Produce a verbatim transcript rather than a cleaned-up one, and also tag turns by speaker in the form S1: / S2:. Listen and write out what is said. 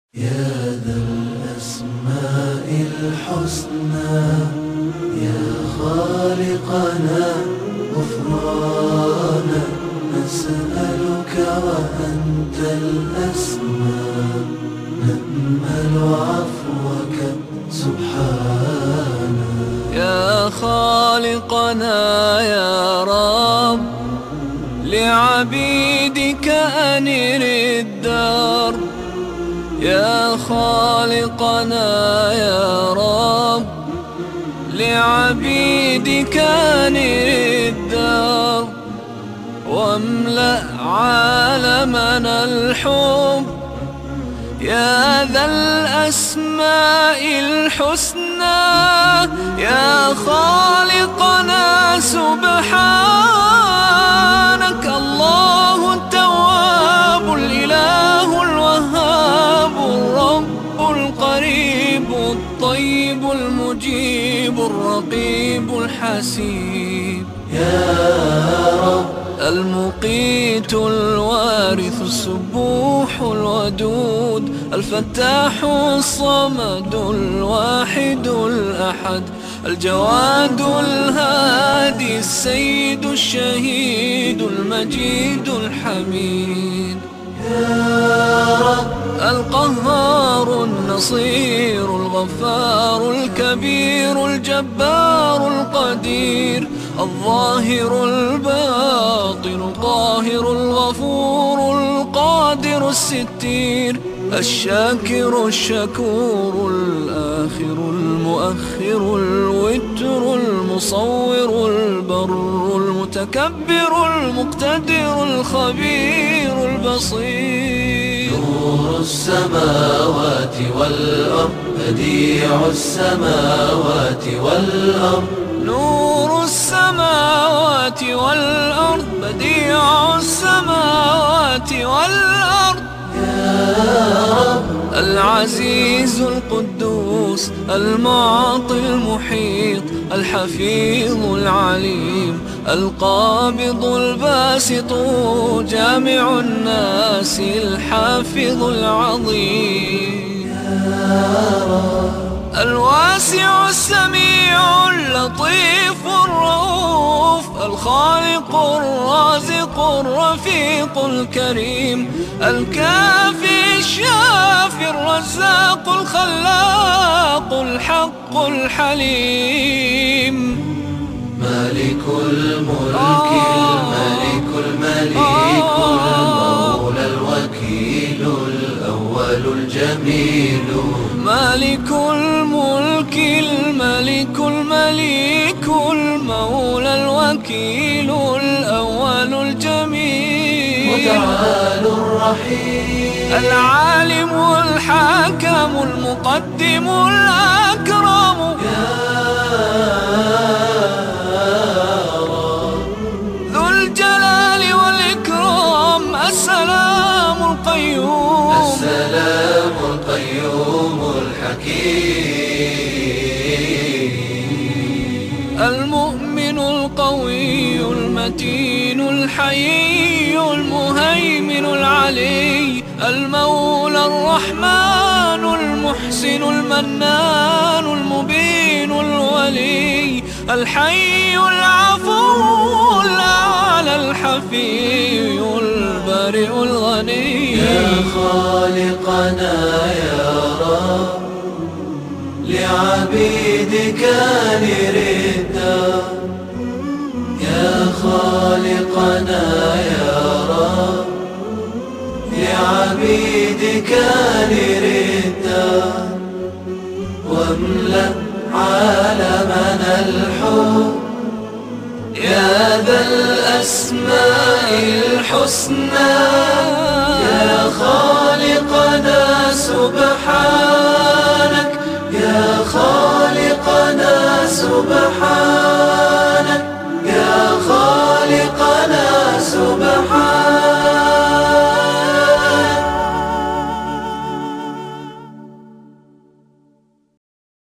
S1: يا ذا الأسماء الحسنى يا خالقنا غفرانا نسألك وأنت الأسماء نأمل عفوك سبحانا.
S2: يا خالقنا يا رب لعبيدك أنر الدرب. يا خالقنا يا رب لعبيدك أنر الدرب واملأ عالمنا الحب. يا ذا الأسماء الحسنى يا خالقنا سبحانك الله التواب الإله الوهاب الرب القريب الطيب المجيب الرقيب الحسيب.
S1: يا رب
S2: المقيت الوارث السبوح الودود الفتاح الصمد الواحد الأحد الجواد الهادي السيد الشهيد المجيد الحميد.
S1: يا رب
S2: القهار النصير الغفار الكبير الجبار القدير الظاهر الباطن القاهر الغفور القادر الستير الشاكر الشكور الآخر المؤخر الوتر المصور البر المتكبر المقتدر الخبير البصير.
S1: نور السماوات والأرض بديع السماوات والأرض.
S2: نور السماوات والأرض بديع السماوات والأرض.
S1: يا رب
S2: العزيز القدوس المعطي المحيط الحفيظ العليم القابض الباسط جامع الناس الحافظ العظيم.
S1: يا رب
S2: الواسع السميع اللطيف الرؤوف الخالق الرازق الرفيق الكريم الكافي الشافي الرزاق الخلاق الحق الحليم.
S1: مالك الملك الملك المليك المولى الوكيل الأول الجميل.
S2: مالك الملك الملك المليك المولى الوكيل الأول الجميل.
S1: متعال الرحيم
S2: العالم الحاكم المقدم الأكرم. ذو الجلال والإكرام السلام القيوم
S1: السلام القيوم الحكيم.
S2: المؤمن القوي المتين الحيي المهيمن العلي المولى الرحمن المحسن المنان المبين الولي الحي العفو الأعلى الحفي البارئ الغني.
S1: يا خالقنا يا رب لعبيدك أنر الدرب. يا خالقنا يا رب لعبيدك أنر الدرب واملأ عالمنا الحب. يا ذا الأسماء الحسنى يا خالقنا